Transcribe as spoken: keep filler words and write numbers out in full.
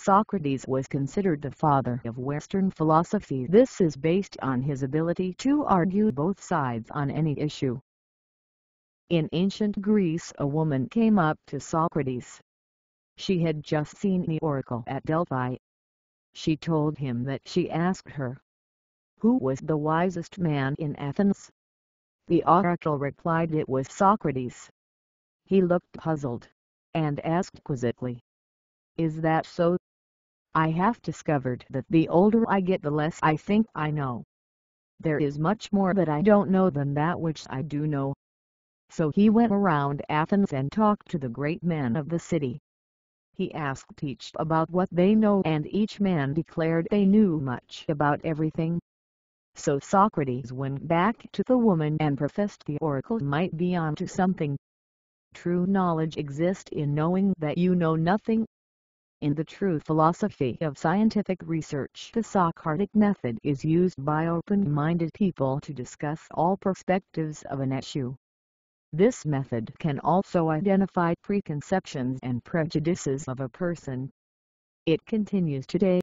Socrates was considered the father of Western philosophy. This is based on his ability to argue both sides on any issue. In ancient Greece, a woman came up to Socrates. She had just seen the oracle at Delphi. She told him that she asked her, who was the wisest man in Athens? The oracle replied it was Socrates. He looked puzzled, and asked quizzically, is that so? I have discovered that the older I get the less I think I know. There is much more that I don't know than that which I do know. So he went around Athens and talked to the great men of the city. He asked each about what they know, and each man declared they knew much about everything. So Socrates went back to the woman and professed the oracle might be onto something. True knowledge exists in knowing that you know nothing. In the true philosophy of scientific research, the Socratic method is used by open-minded people to discuss all perspectives of an issue. This method can also identify preconceptions and prejudices of a person. It continues today.